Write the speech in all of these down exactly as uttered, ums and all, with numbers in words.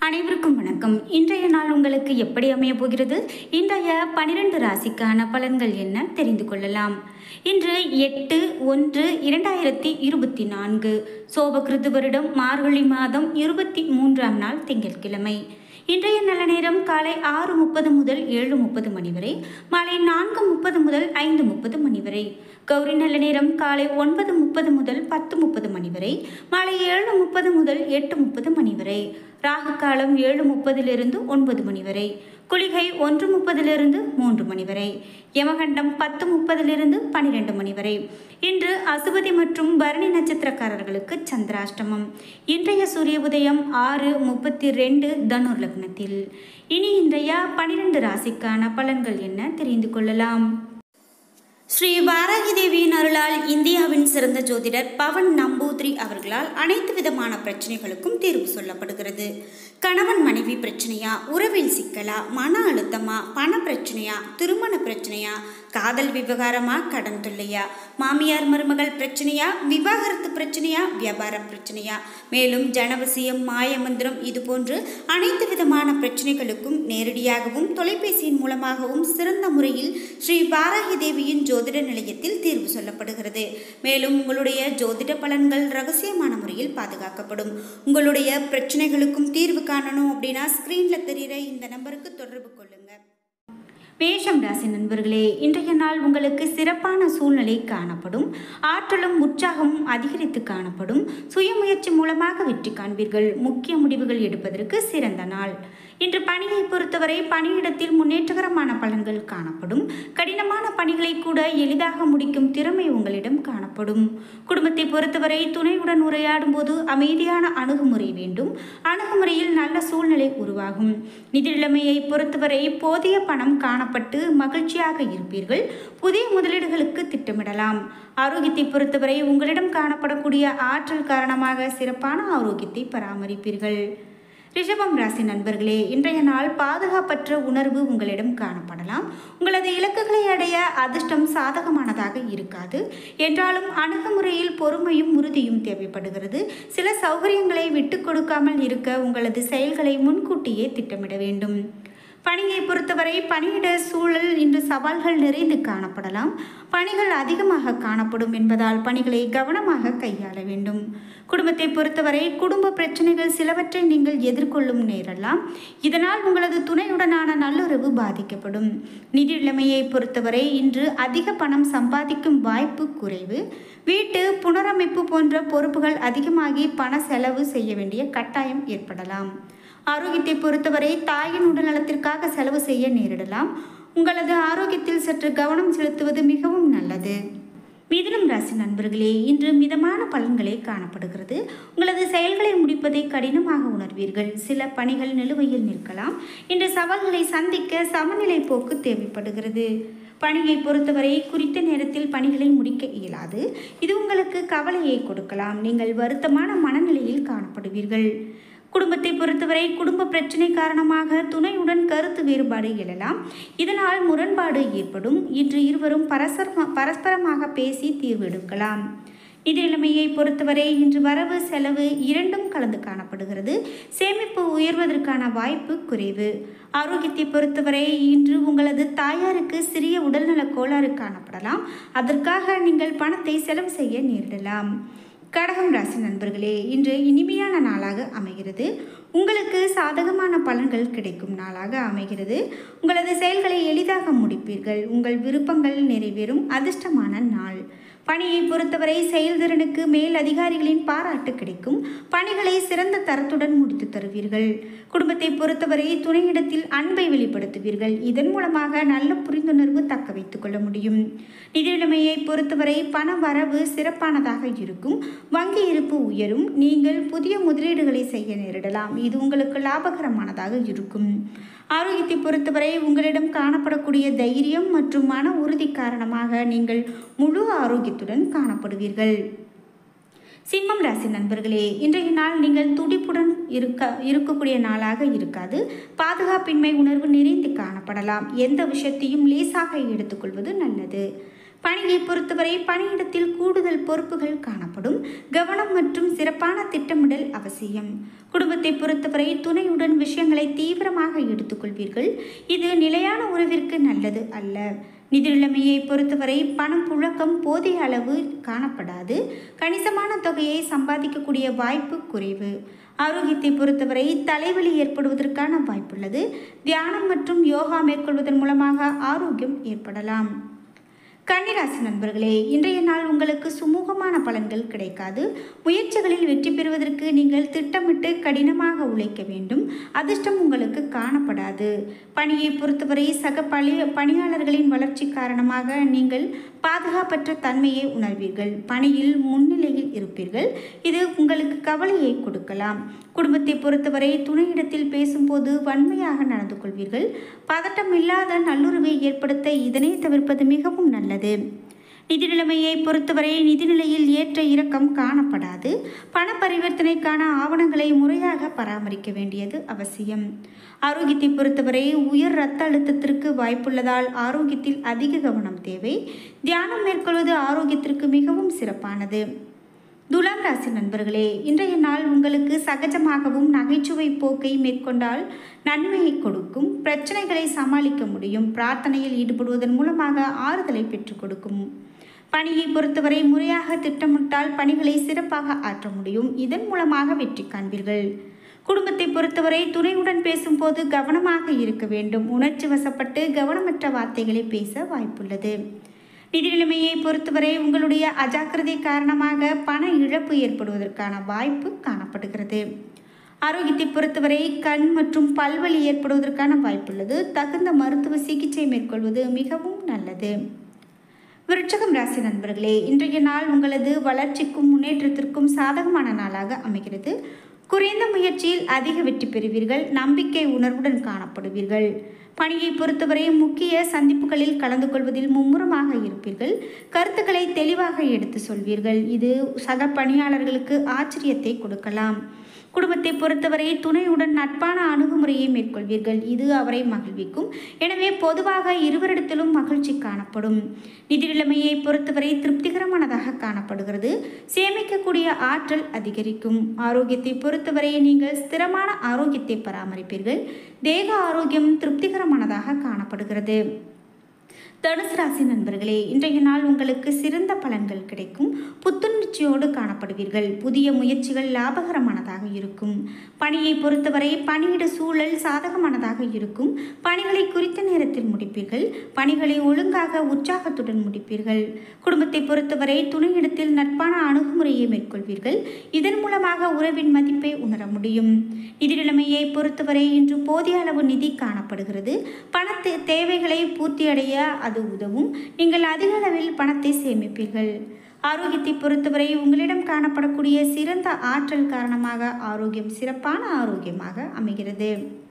அனைவருக்கும் வணக்கம். இன்றைய நாள் உங்களுக்கு எப்படி அமைய போகிறது? இன்றைய பனிரெண்டு ராசிக்கான பலன்கள் என்ன தெரிந்து கொள்ளலாம். இன்று எட்டு ஒன்று இரண்டாயிரத்தி இருபத்தி நான்கு சோபகிருது வருடம் மார்கழி மாதம் இருபத்தி மூன்றாம் நாள் திங்கட்கிழமை. இன்றைய நல்ல நேரம் காலை ஆறு முப்பது முதல் ஏழு முப்பது மணி வரை, மாலை நான்கு முப்பது முதல் ஐந்து முப்பது மணி வரை. கௌரி நல்ல நேரம் காலை ஒன்பது முப்பது முதல் பத்து முப்பது மணி வரை, மாலை ஏழு முப்பது முதல் எட்டு முப்பது மணி வரை. ராகு காலம் ஏழு முப்பதிலிருந்து ஒன்பது மணி வரை. குளிகை ஒன்று முப்பதிலிருந்து மூன்று மணி வரை. யமகண்டம் பத்து முப்பதிலிருந்து பனிரெண்டு மணி வரை. இன்று அசுபதி மற்றும் பரணி நட்சத்திரக்காரர்களுக்கு சந்திராஷ்டமம். இன்றைய சூரிய உதயம் ஆறு முப்பத்தி ரெண்டு தனுர் லக்னத்தில். இனி இன்றைய பனிரெண்டு ராசிக்கான பலன்கள் என்ன தெரிந்து கொள்ளலாம். ஸ்ரீ வாராகி தேவியின் அருளால் இந்தியாவின் சிறந்த ஜோதிடர் பவன் நம்பூதிரி அவர்களால் அனைத்து விதமான பிரச்சனைகளுக்கும் தீர்வு சொல்லப்படுகிறது. கணவன் மனைவி பிரச்சனையா, உறவில் சிக்கலா, மன அழுத்தமா, பண பிரச்சனையா, திருமண பிரச்சனையா, காதல் விவகாரமா, கடன் தொல்லையா, மாமியார் மருமகள் பிரச்சனையா, விவாகரத்து பிரச்சனையா, வியாபார பிரச்சனையா, மேலும் ஜனவசியம், மாயமந்திரம் இது போன்று அனைத்து விதமான பிரச்சனைகளுக்கும் நேரடியாகவும் தொலைபேசியின் மூலமாகவும் சிறந்த முறையில் ஸ்ரீ வாராகி தேவியின் ஜோதிட நிலையத்தில் தீர்வு சொல்லப்படுகிறது. மேலும் உங்களுடைய ஜோதிட பலன்கள் ரகசியமான முறையில் பாதுகாக்கப்படும். உங்களுடைய பிரச்சனைகளுக்கும் தீர்வு காணணும் அப்படின்னா ஸ்கிரீன்ல தெரிகிற இந்த நம்பருக்கு தொடர்பு கொள்ளுங்க. மேஷம் ராசி நண்பர்களே, இன்றைய நாள் உங்களுக்கு சிறப்பான சூழ்நிலை காணப்படும். ஆற்றலும் உற்சாகமும் அதிகரித்து காணப்படும். சுயமுயற்சி மூலமாக வெற்றி காண்பீர்கள். முக்கிய முடிவுகள் எடுப்பதற்கு சிறந்த நாள். இன்று பணியை பொறுத்தவரை பணியிடத்தில் முன்னேற்றகரமான பலன்கள் காணப்படும். கடினமான பணிகளை கூட எளிதாக முடிக்கும் திறமை உங்களிடம் காணப்படும். குடும்பத்தை பொறுத்தவரை துணையுடன் உரையாடும் போது அமைதியான அணுகுமுறை வேண்டும். அணுகுமுறையில் நல்ல சூழ்நிலை உருவாகும். நிதி நிலைமையை பொறுத்தவரை போதிய பணம் காணப்பட்டு மகிழ்ச்சியாக இருப்பீர்கள். புதிய முதலீடுகளுக்கு திட்டமிடலாம். ஆரோக்கியத்தை பொறுத்தவரை உங்களிடம் காணப்படக்கூடிய ஆற்றல் காரணமாக சிறப்பான ஆரோக்கியத்தை பராமரிப்பீர்கள். ரிஷபம் ராசி நண்பர்களே, இன்றைய நாள் பாதுகாப்பற்ற உணர்வு உங்களிடம் காணப்படலாம். உங்களது இலக்குகளை அடைய அதிர்ஷ்டம் சாதகமானதாக இருக்காது. என்றாலும் அணுகுமுறையில் பொறுமையும் உறுதியும் தேவைப்படுகிறது. சில சௌகரியங்களை விட்டு கொடுக்காமல் இருக்க உங்களது செயல்களை முன்கூட்டியே திட்டமிட வேண்டும். பணியை பொறுத்தவரை பணியிட சூழல் இன்று சவால்கள் நிறைந்து காணப்படலாம். பணிகள் அதிகமாக காணப்படும் என்பதால் பணிகளை கவனமாக கையாள வேண்டும். குடும்பத்தை பொறுத்தவரை குடும்ப பிரச்சனைகள் சிலவற்றை நீங்கள் எதிர்கொள்ளும் நேரலாம். இதனால் உங்களது துணையுடனான நல்லுறவு பாதிக்கப்படும். நிதி நிலைமையை பொறுத்தவரை இன்று அதிக பணம் சம்பாதிக்கும் வாய்ப்பு குறைவு. வீட்டு புனரமைப்பு போன்ற பொறுப்புகள் அதிகமாகி பண செலவு செய்ய வேண்டிய கட்டாயம் ஏற்படலாம். ஆரோக்கியத்தை பொறுத்தவரை தாயின் உடல்நலத்திற்காக செலவு செய்ய நேரிடலாம். உங்களது ஆரோக்கியத்தில் சற்று கவனம் செலுத்துவது மிகவும் நல்லது. மிதுனம் ராசி நண்பர்களே, இன்று மிதமான பலன்களே காணப்படுகிறது. உங்களது செயல்களை முடிப்பதை கடினமாக உணர்வீர்கள். சில பணிகள் நிலுவையில் நிற்கலாம். இன்று சவால்களை சந்திக்க சமநிலை போக்கு தேவைப்படுகிறது. பணியை பொறுத்தவரை குறித்த நேரத்தில் பணிகளை முடிக்க இயலாது. இது உங்களுக்கு கவலையை கொடுக்கலாம். நீங்கள் வருத்தமான மனநிலையில் காணப்படுவீர்கள். குடும்பத்தை பொறுத்தவரை குடும்ப பிரச்சனை காரணமாக துணையுடன் கருத்து வேறுபாடு எழலாம். இதனால் முரண்பாடு ஏற்படும். இன்று இருவரும் பரஸ்பர பரஸ்பரமாக பேசி தீர்வு எடுக்கலாம். நிதி நிலைமையை பொறுத்தவரை இன்று வரவு செலவு இரண்டும் கலந்து காணப்படுகிறது. சேமிப்பு உயர்வதற்கான வாய்ப்பு குறைவு. ஆரோக்கியத்தை பொறுத்தவரை இன்று உங்களது தாயாருக்கு சிறிய உடல்நல கோளாறு காணப்படலாம். அதற்காக நீங்கள் பணத்தை செலவு செய்ய நேரிடலாம். கடகம் ராசி நண்பர்களே, இன்று இனிமையான நாளாக அமைகிறது. உங்களுக்கு சாதகமான பலன்கள் கிடைக்கும் நாளாக அமைகிறது. உங்களது செயல்களை எளிதாக முடிப்பீர்கள். உங்கள் விருப்பங்கள் நிறைவேறும் அதிர்ஷ்டமான நாள். பணியை பொறுத்தவரை செயல்திறனுக்கு மேல் அதிகாரிகளின் பாராட்டு கிடைக்கும். பணிகளை சிறந்த தரத்துடன் முடித்து தருவீர்கள். குடும்பத்தை பொறுத்தவரை துணையிடத்தில் அன்பை வெளிப்படுத்துவீர்கள். இதன் மூலமாக நல்ல புரிந்துணர்வு தக்க வைத்துக் கொள்ள முடியும். நிதி நிலைமையை பொறுத்தவரை பண வரவு சிறப்பானதாக இருக்கும். வங்கி இருப்பு உயரும். நீங்கள் புதிய முதலீடுகளை செய்ய நேரிடலாம். இது உங்களுக்கு லாபகரமானதாக இருக்கும். ஆரோக்கியத்தை பொறுத்தவரை உங்களிடம் காணப்படக்கூடிய தைரியம் மற்றும் மன உறுதி காரணமாக நீங்கள் முழு ஆரோக்கியத்துடன் காணப்படுவீர்கள். சிம்மம் ராசி நண்பர்களே, இன்றைய நாள் நீங்கள் துடிப்புடன் இருக்க இருக்கக்கூடிய நாளாக இருக்காது. பாதுகாப்பின்மை உணர்வு நிறைந்து காணப்படலாம். எந்த விஷயத்தையும் லேசாக எடுத்துக்கொள்வது நல்லது. பணியை பொறுத்தவரை பணியிடத்தில் கூடுதல் பொறுப்புகள் காணப்படும். கவனம் மற்றும் சிறப்பான திட்டமிடல் அவசியம். குடும்பத்தை பொறுத்தவரை துணையுடன் விஷயங்களை தீவிரமாக எடுத்துக்கொள்வீர்கள். இது நிலையான உறவிற்கு நல்லது அல்ல. நிதி நிலைமையை பொறுத்தவரை பணம் புழக்கம் போதிய அளவு காணப்படாது. கணிசமான தொகையை சம்பாதிக்கக்கூடிய வாய்ப்பு குறைவு. ஆரோக்கியத்தை பொறுத்தவரை தலைவலி ஏற்படுவதற்கான வாய்ப்புள்ளது. தியானம் மற்றும் யோகா மேற்கொள்வதன் மூலமாக ஆரோக்கியம் ஏற்படலாம். கன்னிராசி நண்பர்களே, இன்றைய நாள் உங்களுக்கு சுமூகமான பலன்கள் கிடைக்காது. முயற்சிகளில் வெற்றி பெறுவதற்கு நீங்கள் திட்டமிட்டு கடினமாக உழைக்க வேண்டும். அதிர்ஷ்டம் உங்களுக்கு காணப்படாது. பணியை பொறுத்தவரை சக பணி பணியாளர்களின் வளர்ச்சி காரணமாக நீங்கள் பாதுகாப்பற்ற தன்மையை உணர்வீர்கள். பணியில் முன்னிலையில் இருப்பீர்கள். இது உங்களுக்கு கவலையை கொடுக்கலாம். குடும்பத்தை பொறுத்தவரை துணையிடத்தில் பேசும்போது வன்மையாக நடந்து கொள்வீர்கள். பதட்டம் இல்லாத நல்லுறவை ஏற்படுத்த இதனை தவிர்ப்பது மிகவும் நல்லது. நிதி நிலைமையை பொறுத்தவரை நிதிநிலையில் ஏற்ற இறக்கம் காணப்படாது. பண பரிவர்த்தனைக்கான ஆவணங்களை முறையாக பராமரிக்க வேண்டியது அவசியம். ஆரோக்கியத்தை பொறுத்தவரை உயர் இரத்த அழுத்தத்திற்கு வாய்ப்புள்ளதால் ஆரோக்கியத்தில் அதிக கவனம் தேவை. தியானம் மேற்கொள்வது ஆரோக்கியத்திற்கு மிகவும் சிறப்பானது. துலாம் ராசி நண்பர்களே, இன்றைய நாள் உங்களுக்கு சகஜமாகவும் நகைச்சுவை போக்கை மேற்கொண்டால் நன்மையை கொடுக்கும். பிரச்சனைகளை சமாளிக்க முடியும். பிரார்த்தனையில் ஈடுபடுவதன் மூலமாக ஆறுதலை பெற்றுக் கொடுக்கும். பணியை பொறுத்தவரை முறையாக திட்டமிட்டால் பணிகளை சிறப்பாக ஆற்ற முடியும். இதன் மூலமாக வெற்றி காண்பீர்கள். குடும்பத்தை பொறுத்தவரை துணையுடன் பேசும்போது கவனமாக இருக்க வேண்டும். உணர்ச்சி வசப்பட்டு கவனமற்ற வார்த்தைகளை பேச வாய்ப்புள்ளது. நிதி நிலைமையை பொறுத்தவரை உங்களுடைய அஜாக்கிரதை காரணமாக பண இழப்பு ஏற்படுவதற்கான வாய்ப்பு காணப்படுகிறது. ஆரோக்கியத்தை பொறுத்தவரை கண் மற்றும் பல்வலி ஏற்படுவதற்கான வாய்ப்புள்ளது. தகுந்த மருத்துவ சிகிச்சை மேற்கொள்வது மிகவும் நல்லது. விருச்சிகம் ராசி நண்பர்களே, இன்றைய நாள் உங்களது வளர்ச்சிக்கும் முன்னேற்றத்திற்கும் சாதகமான நாளாக அமைகிறது. குறைந்த முயற்சியில் அதிக வெற்றி பெறுவீர்கள். நம்பிக்கை உணர்வுடன் காணப்படுவீர்கள். பணியை பொறுத்தவரை முக்கிய சந்திப்புகளில் கலந்து கொள்வதில் மும்முரமாக இருப்பீர்கள். கருத்துக்களை தெளிவாக எடுத்து சொல்வீர்கள். இது சக பணியாளர்களுக்கு ஆச்சரியத்தை கொடுக்கலாம். குடும்பத்தை பொறுத்தவரை துணையுடன் நட்பான அணுகுமுறையை மேற்கொள்வீர்கள். இது அவரை மகிழ்விக்கும். எனவே பொதுவாக இருவரிடத்திலும் மகிழ்ச்சி காணப்படும். நிதி நிலைமையை பொறுத்தவரை திருப்திகரமானதாக காணப்படுகிறது. சேமிக்கக்கூடிய ஆற்றல் அதிகரிக்கும். ஆரோக்கியத்தை பொறுத்தவரை நீங்கள் ஸ்திரமான ஆரோக்கியத்தை பராமரிப்பீர்கள். தேக ஆரோக்கியம் திருப்திகரமானதாக காணப்படுகிறது. தனுசு ராசி நண்பர்களே, இன்றைய நாள் உங்களுக்கு சிறந்த பலன்கள் கிடைக்கும். புத்துணர்ச்சியோடு காணப்படுவீர்கள். புதிய முயற்சிகள் லாபகரமானதாக இருக்கும். பணியை பொறுத்தவரை பணியிட சூழல் சாதகமானதாக இருக்கும். பணிகளை குறித்த நேரத்தில் முடிப்பீர்கள். பணிகளை ஒழுங்காக உற்சாகத்துடன் முடிப்பீர்கள். குடும்பத்தை பொறுத்தவரை துணையிடத்தில் நட்பான அணுகுமுறையை மேற்கொள்வீர்கள். இதன் மூலமாக உறவின் மதிப்பை உணர முடியும். நிதி நிலைமையை பொறுத்தவரை இன்று போதிய அளவு நிதி காணப்படுகிறது. பண தேவைகளை பூர்த்தியடைய அது உதவும். நீங்கள் அதிக அளவில் பணத்தை சேமிப்பீர்கள். ஆரோக்கியத்தை பொறுத்தவரை உங்களிடம் காணப்படக்கூடிய சிறந்த ஆற்றல் காரணமாக ஆரோக்கியம் சிறப்பான ஆரோக்கியமாக அமைகிறது.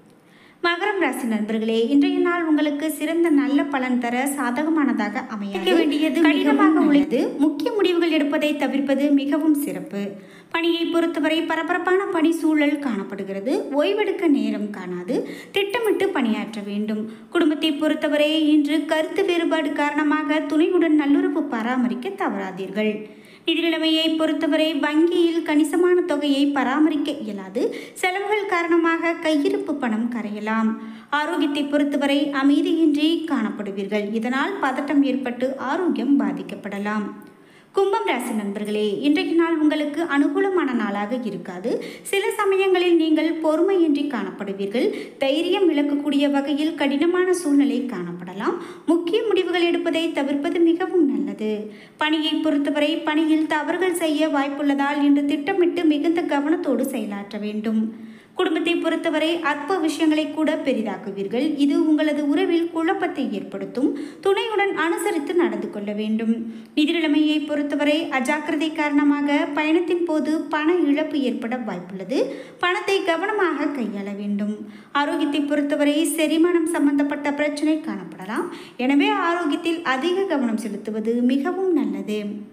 மகரம் ராசி நண்பர்களே, இன்றைய நாள் உங்களுக்கு சிறந்த நல்ல பலன் தர சாதகமானதாக அமைய வேண்டியது கடினமாக உள்ளது. முக்கிய முடிவுகள் எடுப்பதை தவிர்ப்பது மிகவும் சிறப்பு. பணியை பொறுத்தவரை பரபரப்பான பணி சூழல் காணப்படுகிறது. ஓய்வெடுக்க நேரம் காணாது. திட்டமிட்டு பணியாற்ற வேண்டும். குடும்பத்தை பொறுத்தவரை இன்று கருத்து வேறுபாடு காரணமாக துணையுடன் நல்லுறவு பராமரிக்க தவறாதீர்கள். நிதி நிலைமையை பொறுத்தவரை வங்கியில் கணிசமான தொகையை பராமரிக்க இயலாது. செலவுகள் காரணமாக கையிருப்பு பணம் கரையலாம். ஆரோக்கியத்தை பொறுத்தவரை அமைதியின்றி காணப்படுவீர்கள். இதனால் பதட்டம் ஏற்பட்டு ஆரோக்கியம் பாதிக்கப்படலாம். கும்பம் ராசி நண்பர்களே, இன்றைய நாள் உங்களுக்கு அனுகூலமான நாளாக இருக்காது. சில சமயங்களில் நீங்கள் பொறுமையின்றி காணப்படுவீர்கள். தைரியம் இழக்கக்கூடிய வகையில் கடினமான சூழ்நிலை காணப்படலாம். முக்கிய முடிவுகள் எடுப்பதை தவிர்ப்பது மிகவும் நல்லது. பணியை பொறுத்தவரை பணியில் தவறுகள் செய்ய வாய்ப்புள்ளதால் இன்று திட்டமிட்டு மிகுந்த கவனத்தோடு செயலாற்ற வேண்டும். குடும்பத்தை பொறுத்தவரை அற்ப விஷயங்களை கூட பெரிதாக்குவீர்கள். இது உங்களது உறவில் குழப்பத்தை ஏற்படுத்தும். துணையுடன் அனுசரித்து நடந்து கொள்ள வேண்டும். நிதி நிலைமையை பொறுத்தவரை அஜாக்கிரதை காரணமாக பயணத்தின் போது பண இழப்பு ஏற்பட வாய்ப்புள்ளது. பணத்தை கவனமாக கையாள வேண்டும். ஆரோக்கியத்தை பொறுத்தவரை செரிமானம் சம்பந்தப்பட்ட பிரச்சனை காணப்படலாம். எனவே ஆரோக்கியத்தில் அதிக கவனம் செலுத்துவது மிகவும் நல்லது.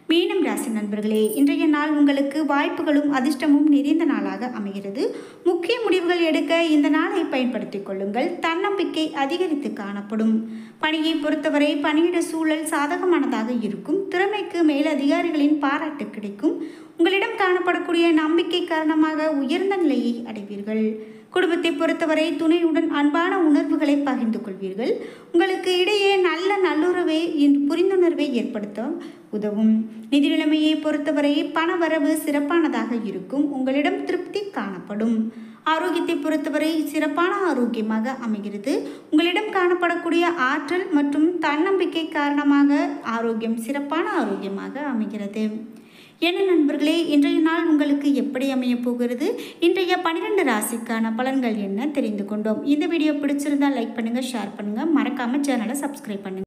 மீனம் ராசி நண்பர்களே, இன்றைய நாள் உங்களுக்கு வாய்ப்புகளும் அதிர்ஷ்டமும் நிறைந்த நாளாக அமைகிறது. முக்கிய முடிவுகள் எடுக்க இந்த நாளை பயன்படுத்திக் கொள்ளுங்கள். தன்னம்பிக்கை அதிகரித்து காணப்படும். பணியை பொறுத்தவரை பணியிட சூழல் சாதகமானதாக இருக்கும். திறமைக்கு மேலதிகாரிகளின் பாராட்டு கிடைக்கும். உங்களிடம் காணப்படக்கூடிய நம்பிக்கை காரணமாக உயர்ந்த நிலையை அடைவீர்கள். குடும்பத்தை பொறுத்தவரை துணையுடன் அன்பான உணர்வுகளை பகிர்ந்து கொள்வீர்கள். உங்களுக்கு இடையே நல்ல நல்லுறவை புரிந்துணர்வை ஏற்படுத்த உதவும். நிதி நிலைமையை பொறுத்தவரை பண வரவு சிறப்பானதாக இருக்கும். உங்களிடம் திருப்தி காணப்படும். ஆரோக்கியத்தை பொறுத்தவரை சிறப்பான ஆரோக்கியமாக அமைகிறது. உங்களிடம் காணப்படக்கூடிய ஆற்றல் மற்றும் தன்னம்பிக்கை காரணமாக ஆரோக்கியம் சிறப்பான ஆரோக்கியமாக அமைகிறது. என்ன நண்பர்களே, இன்றைய நாள் உங்களுக்கு எப்படி அமைய போகிறது? இன்றைய பன்னிரெண்டு ராசிக்கான பலன்கள் என்ன தெரிந்து கொண்டோம். இந்த வீடியோ பிடிச்சிருந்தால் லைக் பண்ணுங்கள், ஷேர் பண்ணுங்கள், மறக்காமல் சேனலை சப்ஸ்கிரைப் பண்ணுங்கள்.